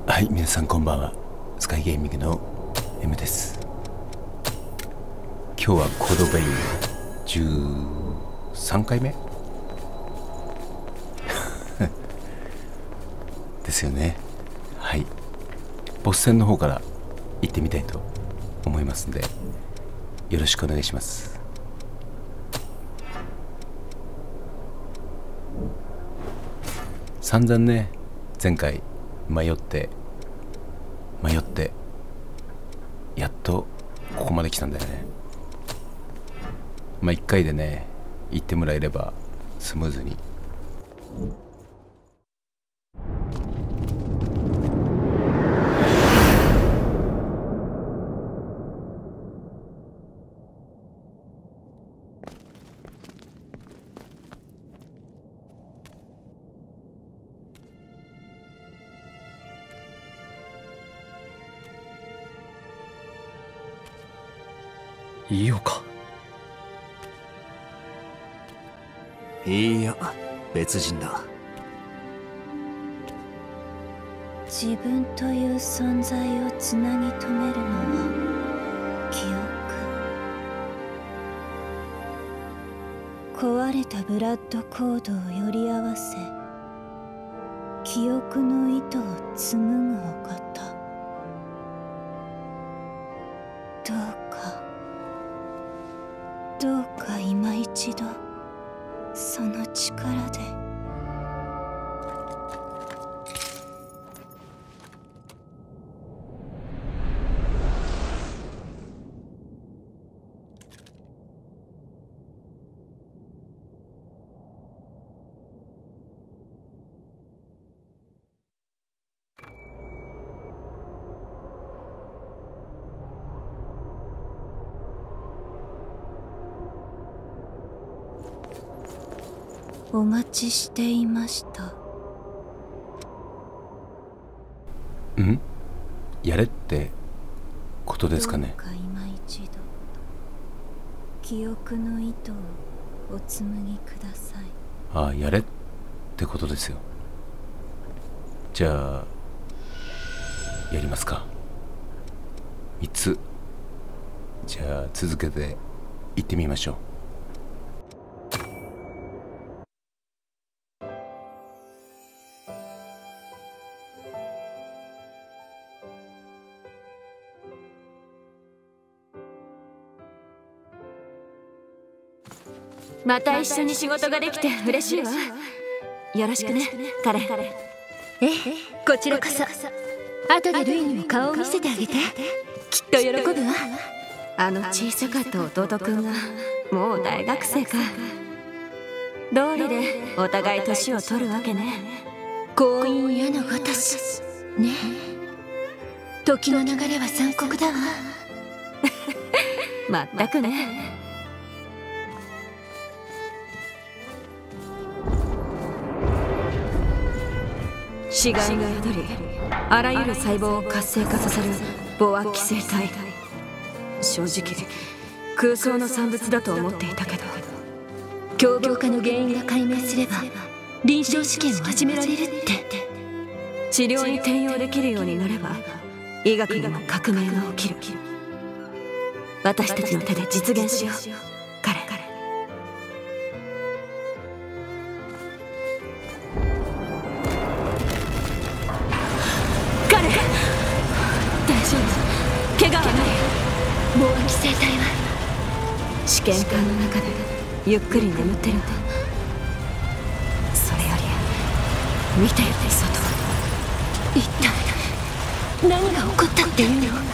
はい、皆さんこんばんは。スカイゲーミングの M です。今日はコードベイン13回目ですよね。はい、ボス戦の方から行ってみたいと思いますんで、よろしくお願いします。散々ね、前回迷ってやっとここまで来たんだよね。1回でね言ってもらえればスムーズに。 いよか。 いいや、別人だ。 自分という存在をつなぎ止めるのは記憶。壊れたブラッドコードをより合わせ、記憶の糸を紡ぐお方。どうか今一度その力で。お待ちしていました。 やれってことですかね。 どうか今一度記憶の糸をお紡ぎください。 ああ、やれってことですよ。じゃあやりますか。3つ。じゃあ続けていってみましょう。 また一緒に仕事ができて嬉しいわ。よろしくね、カレン。 こちらこそ。後でルイにも顔を見せてあげて。きっと喜ぶわ。 あの小さかった弟くんがもう大学生か。道理でお互い年を取るわけね。 婚姻矢のごとしねえ。時の流れは残酷だわ。 まったくね。死骸が宿り、あらゆる細胞を活性化させるボア寄生体。正直空想の産物だと思っていたけど、 凶暴化の原因が解明すれば臨床試験を始められるって。 治療に転用できるようになれば医学にも革命が起きる。私たちの手で実現しよう、カレン。怪我はない。 ボア寄生体は試験管の中でゆっくり眠ってるんだ。それより見てよ、外。 一体何が起こったっていうの？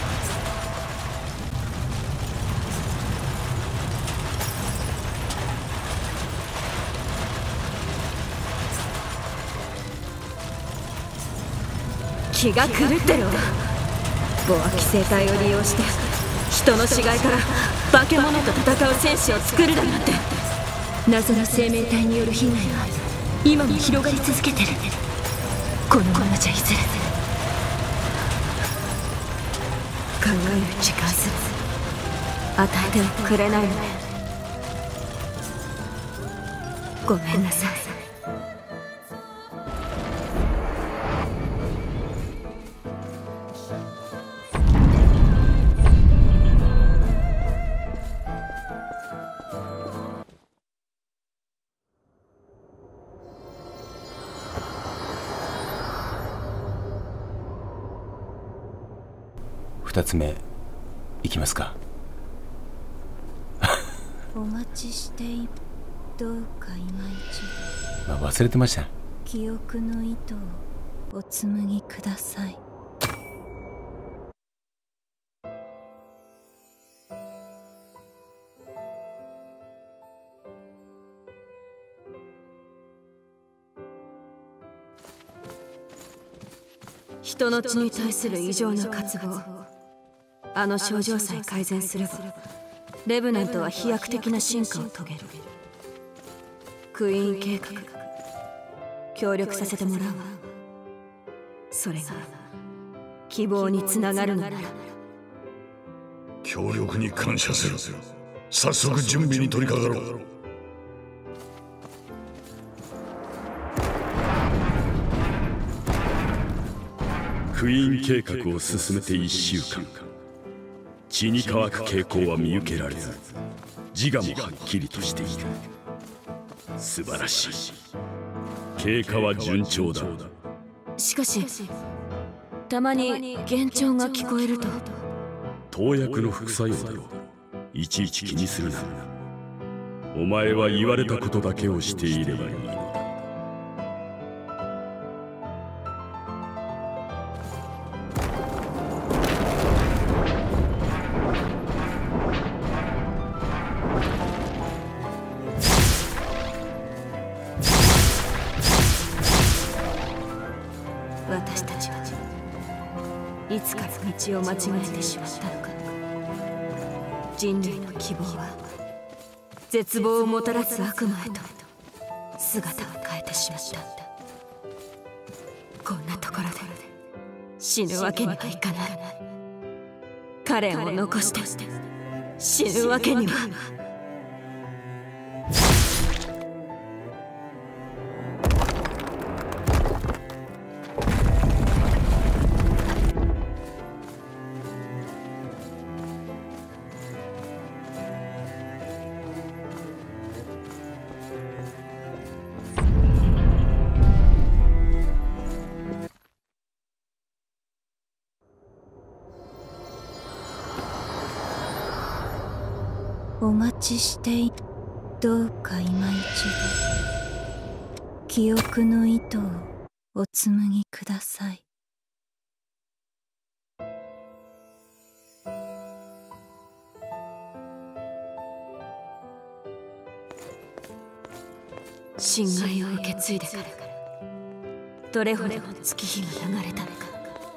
気が狂ってるわ。ボア寄生体を利用して人の死骸から化け物と戦う戦士を作るだなんて。 謎の生命体による被害は今も広がり続けてる。このままじゃいずれ考える時間すら与えてはくれないのね。ごめんなさい。 2つ目いきますか。 お待ちしてどうか今一まあ忘れてました。 度記憶の糸をお紡ぎください。 人の血に対する異常な渇望、あの症状さえ改善すればレブナントは飛躍的な進化を遂げる。クイーン計画協力させてもらうわ。それが希望につながるのなら。 協力に感謝する。早速準備に取り掛かろう。 クイーン計画を進めて1週間、血に乾く傾向は見受けられず、自我もはっきりとしている。素晴らしい。経過は順調だ。 しかし、たまに幻聴が聞こえると。 投薬の副作用だろう。いちいち気にするな。お前は言われたことだけをしていればいいのだ。 私たちはいつから道を間違えてしまったのか。人類の希望は絶望をもたらす悪魔へと姿を変えてしまったんだ。こんなところで死ぬわけにはいかない。カレンを残して死ぬわけには。 お待ちしてどうか今一度記憶の糸をお紡ぎください。 侵害を受け継いでからどれほどの月日が流れたのか。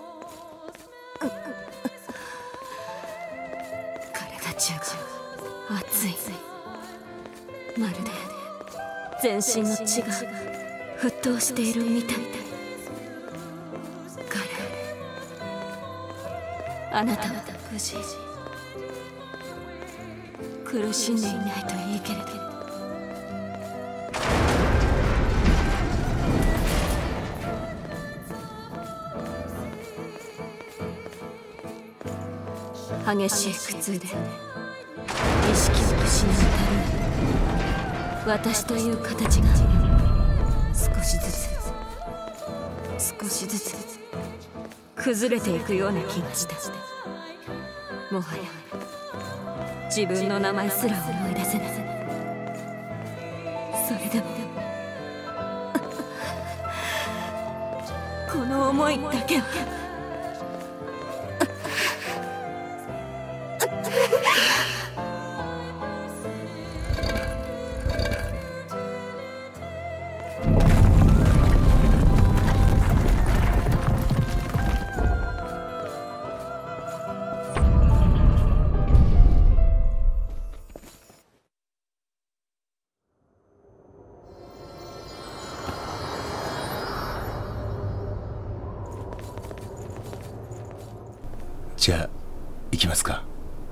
体中が熱い。まるで全身の血が沸騰しているみたい。カレン、あなたは無事苦しんでいないといいけれど。激しい苦痛で意識を失うたびに私という形が少しずつ崩れていくような気がした。もはや自分の名前すら思い出せない。それでもこの思いだけはじゃあ行きますか。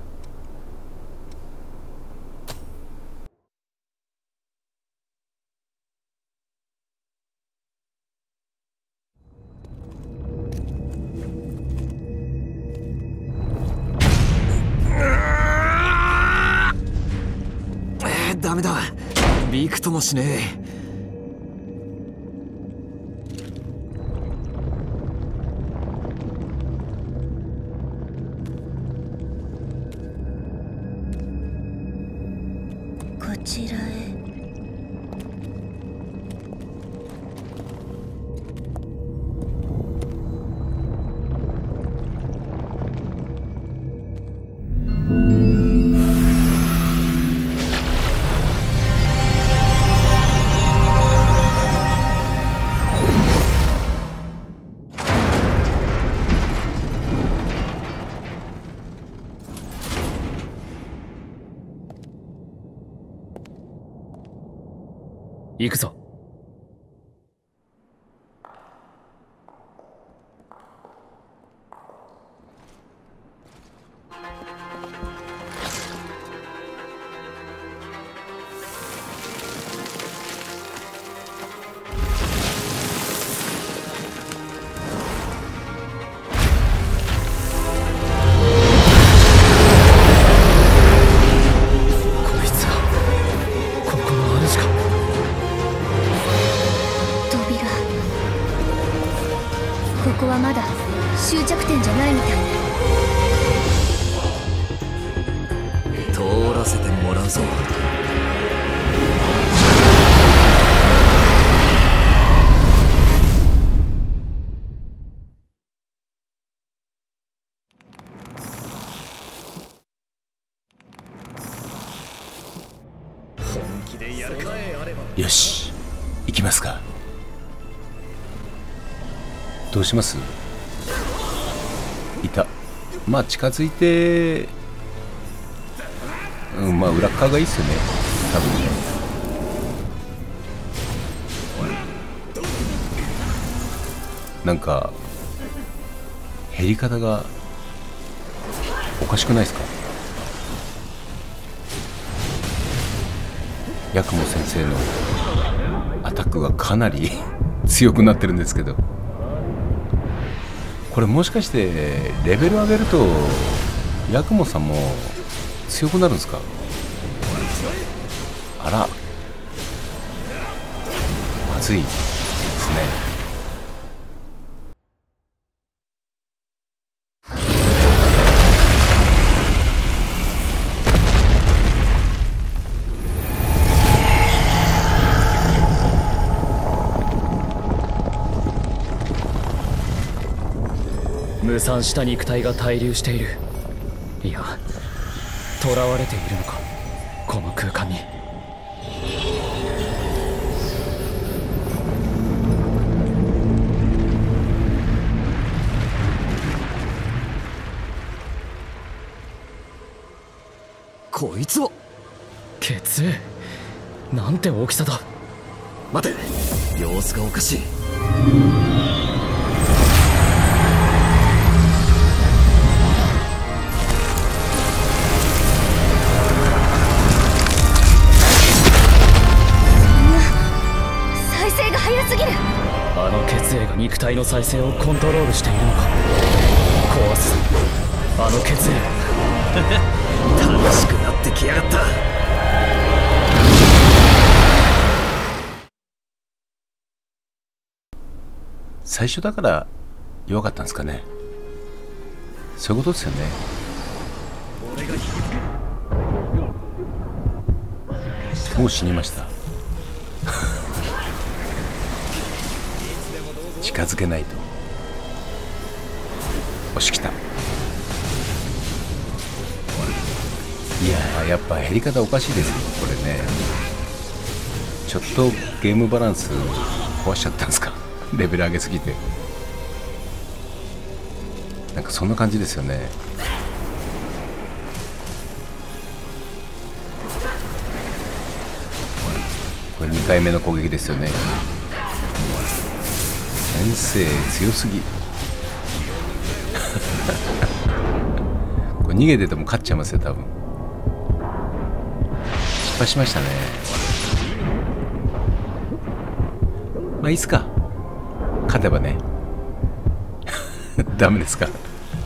ダメだ、びくともしねえ。 ちらへ。 行くぞ。こいつはここの主か。 ここはまだ終着点じゃないみたいね。 通らせてもらうぞ。本気でやるか。 よし、行きますか。どうします？いた。まあ近づいて、まあ裏側がいいっすよね、多分ね。なんか減り方がおかしくないですか？八雲先生のアタックがかなり強くなってるんですけど、これもしかしてレベル上げると八雲さんも強くなるんですか？あら、まずいですね。 無産した肉体が滞留している。いや、囚われているのか、この空間に。 こいつはケツ、なんて大きさだ。 待て、様子がおかしい。 あの血液が肉体の再生をコントロールしているのか。壊すあの血液。 楽しくなってきやがった。 最初だから弱かったんですかね。そういうことですよね。もう死にました。近づけないと。押し来た。いやー、やっぱ減り方おかしいですよこれね。ちょっとゲームバランス壊しちゃったんですか？レベル上げすぎて。なんかそんな感じですよね。これ2回目の攻撃ですよね。先生強すぎ。これ逃げてても勝っちゃいますよ多分。失敗しましたね。まあいいっすか、勝てばね。ダメですか？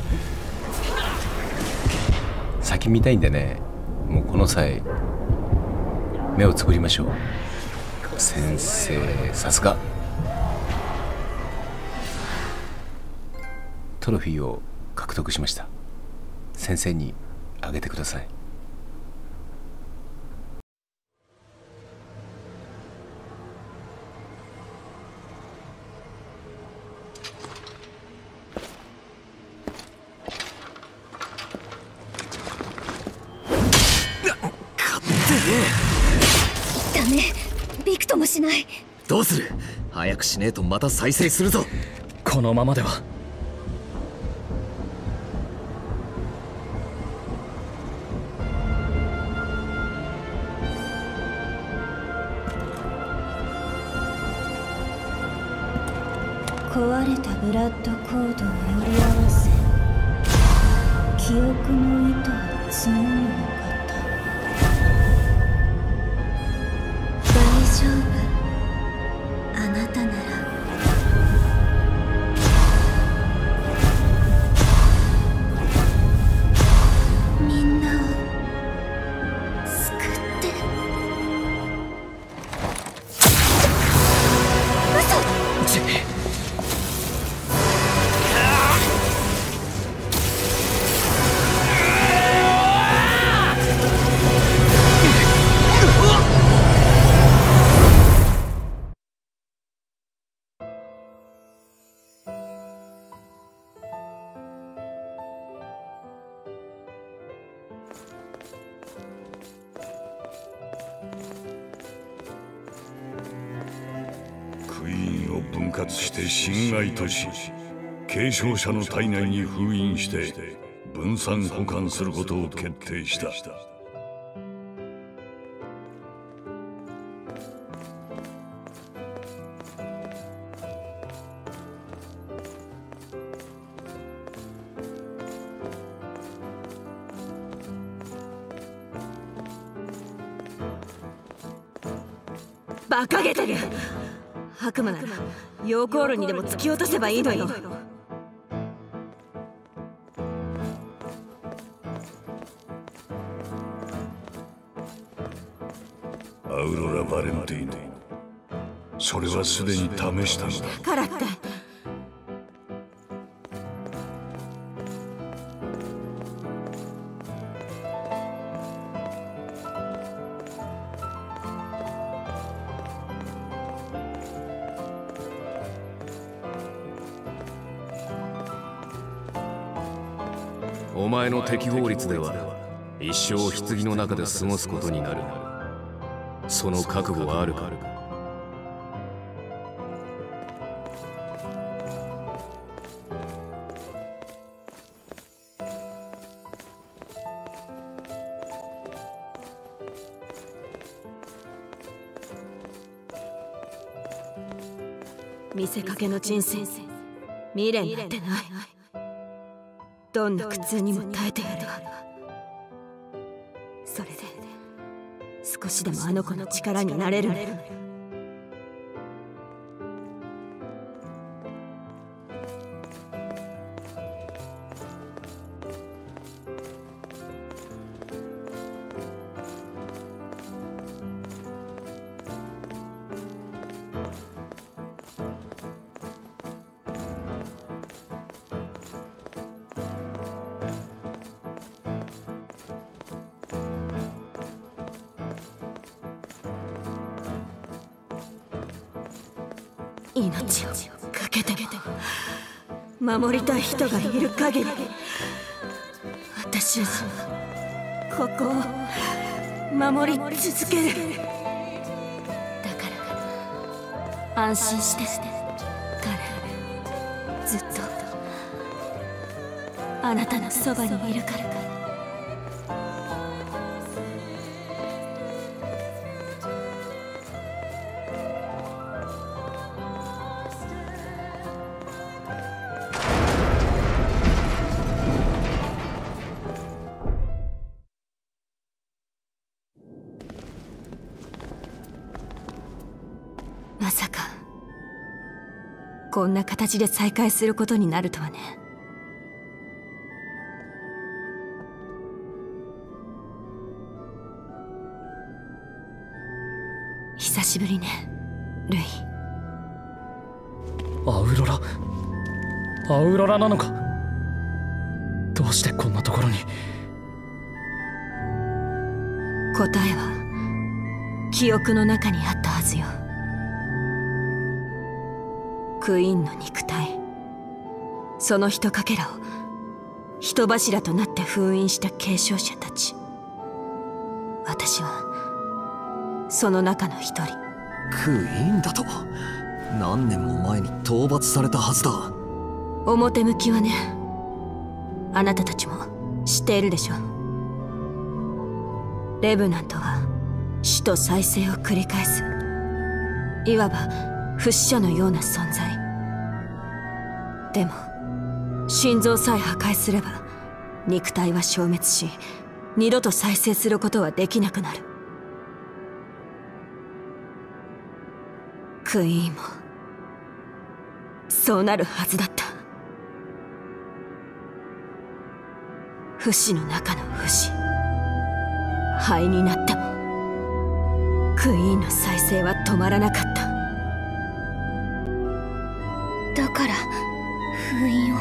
先見たいんでね、もうこの際目をつぶりましょう。先生さすが。トロフィーを獲得しました。先生にあげてください。 しない。 どうする？早くしねえとまた再生するぞ。 このままでは。 壊れたブラッドコードをより合わせ、記憶の糸を紡ぐのかと。大丈夫、あなたなら。みんなを救って。嘘！ クイーンを分割して侵害とし、継承者の体内に封印して分散保管することを決定した。 馬鹿げてる。悪魔なら溶鉱炉にでも突き落とせばいいのよ。 アウロラ・バレンティーノ、それはすでに試したのだ。 からってお前の適法律では一生棺の中で過ごすことになる。その覚悟はあるか？ 見せかけの人生、未練なんてない。どんな苦痛にも耐えてやるわ。それで少しでもあの子の力になれるのよ。命をかけて守りたい人がいる限り、私はここを守り続ける。だから安心して、彼ずっとあなたのそばにいるから。まさかこんな形で再会することになるとはね。久しぶりね、ルイ。 アウロラなのか？どうしてこんなところに。 答えは記憶の中にあったはずよ。クイーンの肉体、そのひとかけらを人柱となって封印した継承者たち。私はその中の一人。 クイーンだと何年も前に討伐されたはずだ。 表向きはね。あなたたちも知っているでしょ。レブナントは死と再生を繰り返す、いわば不死者のような存在。でも心臓さえ破壊すれば肉体は消滅し、二度と再生することはできなくなる。クイーンもそうなるはずだった。不死の中の不死、灰になってもクイーンの再生は止まらなかった。 だから封印を。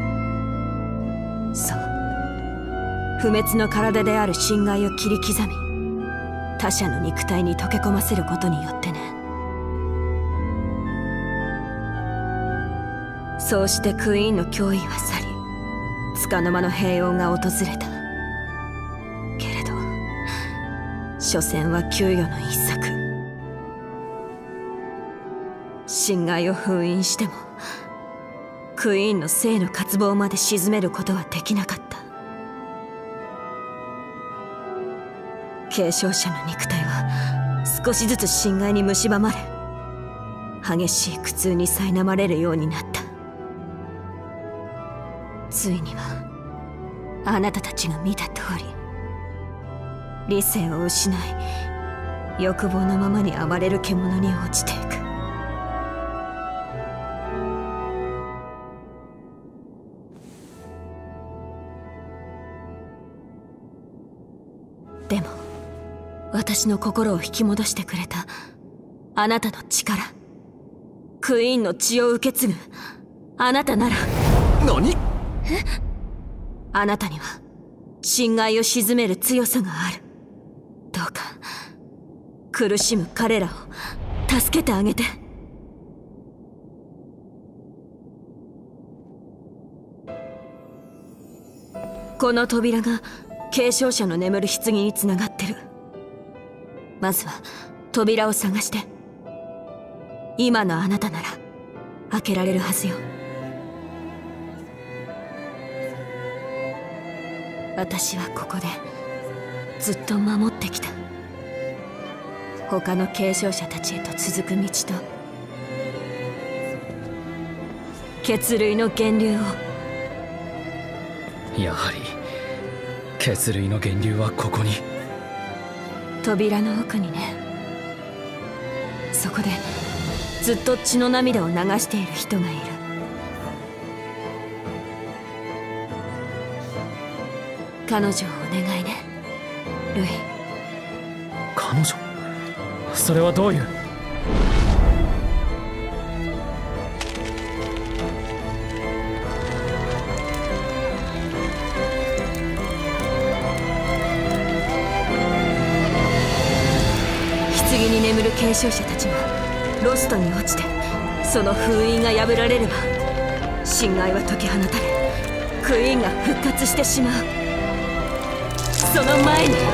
そう、不滅の体である心骸を切り刻み、他者の肉体に溶け込ませることによってね。そうしてクイーンの脅威は去り、束の間の平穏が訪れた。けれど所詮は窮余の一策。心骸を封印してもクイーンの生の渇望まで鎮めることはできなかった。継承者の肉体は少しずつ心骸に蝕まれ、激しい苦痛に苛まれるようになった。ついにはあなたたちが見た通り、理性を失い欲望のままに暴れる獣に落ちていく。でも私の心を引き戻してくれたあなたの力、クイーンの血を受け継ぐあなたなら。 何？ あなたには心骸を鎮める強さがある。どうか苦しむ彼らを助けてあげて。この扉が継承者の眠る棺につながってる。まずは扉を探して。今のあなたなら開けられるはずよ。私はここでずっと守ってきた。他の継承者たちへと続く道と血類の源流を。 やはり血類の源流はここに。 扉の奥にね。そこでずっと血の涙を流している人がいる。彼女をお願いね、ルイ。 彼女？それはどういう？ 棺に眠る継承者たちがロストに落ちて、その封印が破られれば心骸は解き放たれ、クイーンが復活してしまう。その前に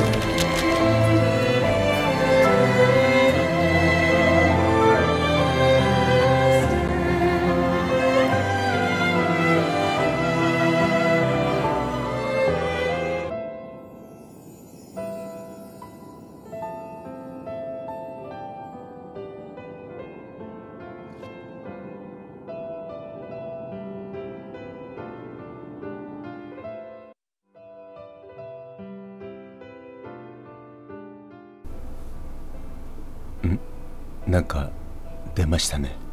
なんか出ましたね。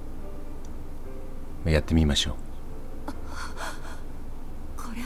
やってみましょう。 これは。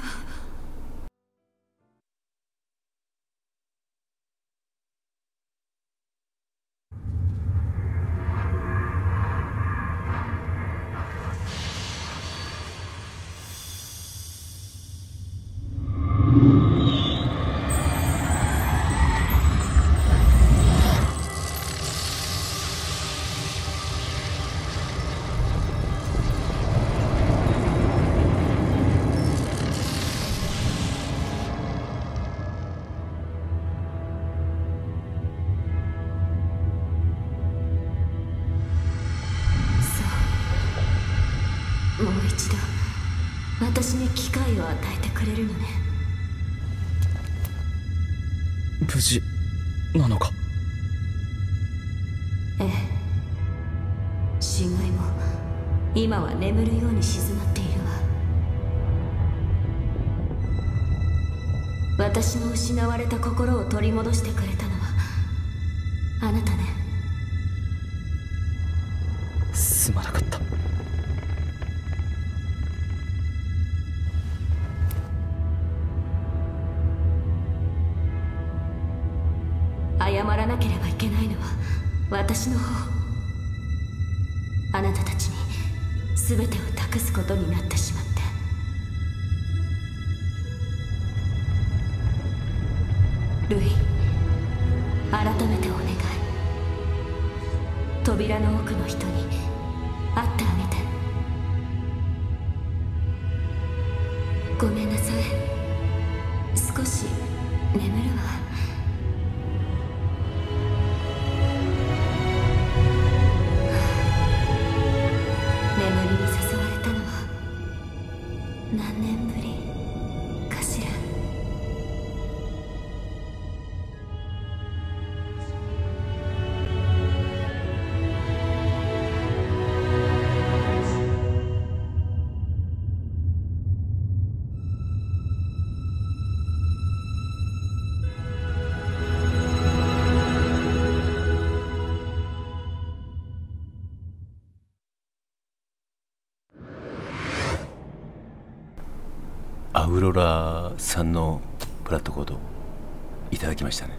私に機会を与えてくれるのね。 無事なのか？ ええ、死骸も今は眠るように静まっているわ。私の失われた心を取り戻してくれたのはあなたね。 すまなかった。 謝らなければいけないのは私の方。あなたたちに全てを託すことになってしまって。ルイ、改めてお願い。扉の奥の人に会ってあげて。ごめんなさい、少し眠るわ。眠りに誘われたのは何年ぶりかしら。 アウロラさんのプラットコードいただきましたね。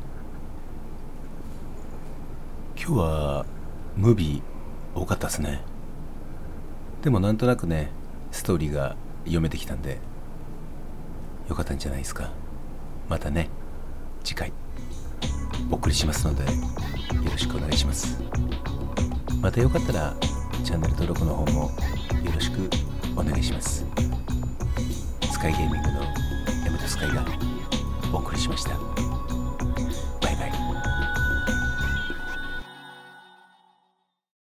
今日はムービー多かったですね。でもなんとなくねストーリーが読めてきたんでよかったんじゃないですか。またね次回お送りしますのでよろしくお願いします。またよかったらチャンネル登録の方もよろしくお願いします。スカイゲーミングの山田スカイがお送りしました。